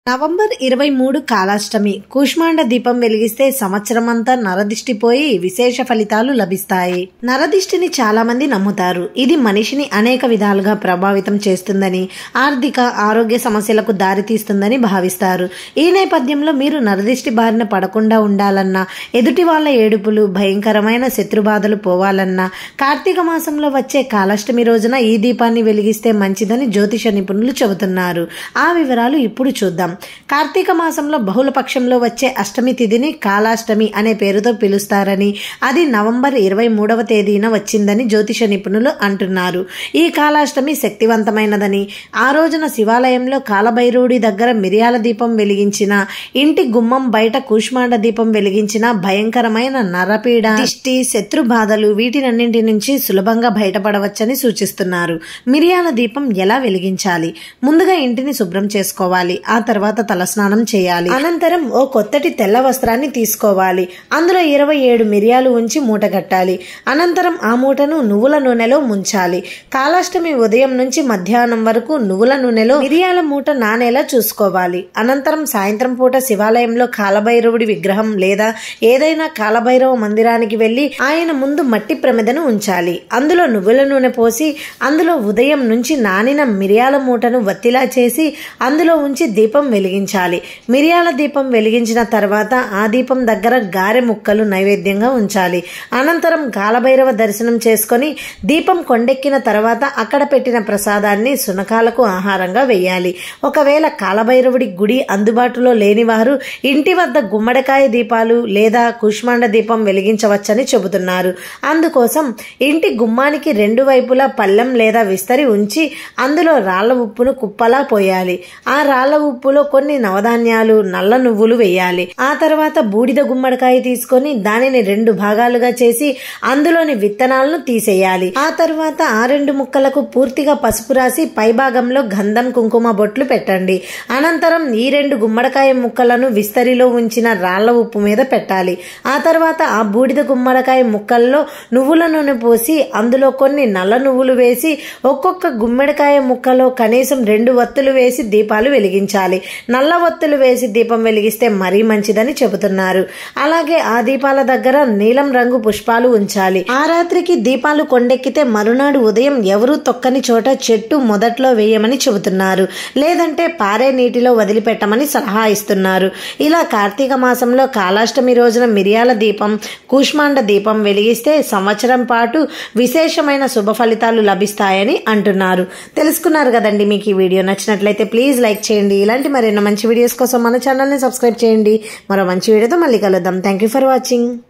November 23 Kalashtami. Kushmanda దీపం వెలిగిస్తే సంవత్సరమంతా నరదిష్టిపోయి విశేష ఫలితాలు లభిస్తాయి. నరదిష్టిని చాలా మంది నమ్ముతారు. ఇది మనిషిని అనేక విధాలుగా ప్రభావితం చేస్తుందని, ఆర్థిక ఆరోగ్య సమస్యలకు దారితీస్తుందని భావిస్తారు. ఈ నేపథ్యంలో మీరు నరదిష్టి బారిన పడకుండా ఉండాలన్నా, ఎదుటి వాళ్ళ ఏడుపులు, భయంకరమైన శత్రుబాధలు పోవాలన్నా కార్తీక మాసంలో వచ్చే కాలాష్టమి రోజున ఈ దీపాన్ని వెలిగిస్తే మంచిదని జ్యోతిష నిపుణులు చెబుతున్నారు. ఆ వివరాలు ఇప్పుడు చూద్దాం. కార్తీక మాసంలో బహుళ పక్షంలో వచ్చే అష్టమి తిథిని కాలాష్టమి అనే పేరుతో పిలుస్తారని, అది నవంబర్ 23వ తేదీన వచ్చిందని జ్యోతిష నిపుణులు అంటున్నారు. ఈ కాలాష్టమి శక్తివంతమైనదని, ఆ రోజున శివాలయంలో కాలభైరవుడి దగ్గర మిరియాల దీపం వెలిగించిన, ఇంటి గుమ్మం బయట కూష్మాండ దీపం వెలిగించిన భయంకరమైన నరపీడ, దిష్టి, శత్రు బాధలు వీటినన్నింటి నుంచి సులభంగా బయటపడవచ్చని సూచిస్తున్నారు. మిరియాల దీపం ఎలా వెలిగించాలి? ముందుగా ఇంటిని శుభ్రం చేసుకోవాలి. ఆ తర్వాత తలస్నానం చేయాలి. అనంతరం ఓ కొత్తటి తెల్ల వస్త్రాన్ని తీసుకోవాలి. అందులో 27 మిరియాలు ఉంచి మూట కట్టాలి. అనంతరం ఆ మూటను నువ్వుల నూనెలో ముంచాలి. కాలాష్టమి ఉదయం నుంచి మధ్యాహ్నం వరకు నువ్వుల నూనెలో మిరియాల మూట నానేలా చూసుకోవాలి. అనంతరం సాయంత్రం పూట శివాలయంలో కాలభైరవుడి విగ్రహం లేదా ఏదైనా కాలభైరవ మందిరానికి వెళ్లి ఆయన ముందు మట్టి ప్రమిదను ఉంచాలి. అందులో నువ్వుల నూనె పోసి అందులో ఉదయం నుంచి నానిన మిరియాల మూటను వత్తిలా చేసి అందులో ఉంచి దీపం వెలిగించాలి. మిరియాల దీపం వెలిగించిన తర్వాత ఆ దీపం దగ్గర గారె ముక్కలు నైవేద్యంగా ఉంచాలి. అనంతరం కాలభైరవ దర్శనం చేసుకుని దీపం కొండెక్కిన తర్వాత అక్కడ పెట్టిన ప్రసాదాన్ని శునకాలకు ఆహారంగా వేయాలి. ఒకవేళ కాలభైరవుడి గుడి అందుబాటులో లేని వారు ఇంటి వద్ద గుమ్మడికాయ దీపాలు లేదా కూష్మాండ దీపం వెలిగించవచ్చని చెబుతున్నారు. అందుకోసం ఇంటి గుమ్మానికి 2 వైపులా పళ్ళెం లేదా విస్తరి ఉంచి అందులో రాళ్ల ఉప్పును కుప్పలా పోయాలి. ఆ రాళ్ల ఉప్పులో కొన్ని నవధాన్యాలు, నల్ల నువ్వులు వేయాలి. ఆ తర్వాత బూడిద గుమ్మడికాయ తీసుకొని దానిని 2 భాగాలుగా చేసి అందులోని విత్తనాలను తీసేయాలి. ఆ తర్వాత ఆ 2 ముక్కలకు పూర్తిగా పసుపు రాసి పైభాగంలో గంధం, కుంకుమ బొట్లు పెట్టండి. అనంతరం ఈ 2 గుమ్మడికాయ ముక్కలను విస్తరిలో ఉంచిన రాళ్ల ఉప్పు మీద పెట్టాలి. ఆ తర్వాత ఆ బూడిద గుమ్మడికాయ ముక్కల్లో నువ్వుల నూనె పోసి అందులో కొన్ని నల్ల నువ్వులు వేసి ఒక్కొక్క గుమ్మడికాయ ముక్కలో కనీసం 2 వత్తులు వేసి దీపాలు వెలిగించాలి. నల్ల వత్తులు వేసి దీపం వెలిగిస్తే మరీ మంచిదని చెబుతున్నారు. అలాగే ఆ దీపాల దగ్గర నీలం రంగు పుష్పాలు ఉంచాలి. ఆ రాత్రికి దీపాలు కొండెక్కితే మరునాడు ఉదయం ఎవరూ తొక్కని చోట చెట్టు మొదట్లో వేయమని చెబుతున్నారు. లేదంటే పారే నీటిలో వదిలిపెట్టమని సలహా ఇస్తున్నారు. ఇలా కార్తీక మాసంలో కాలాష్టమి రోజున మిరియాల దీపం, కూష్మాండ దీపం వెలిగిస్తే సంవత్సరం పాటు విశేషమైన శుభ ఫలితాలు లభిస్తాయని అంటున్నారు. తెలుసుకున్నారు కదండి. మీకు ఈ వీడియో నచ్చినట్లయితే ప్లీజ్ లైక్ చేయండి. ఇలాంటి మరెన్నో మంచి వీడియోస్ కోసం మన ఛానల్ని సబ్స్క్రైబ్ చేయండి. మరో మంచి వీడియోతో మళ్ళీ కలుద్దాం. Thank you for watching.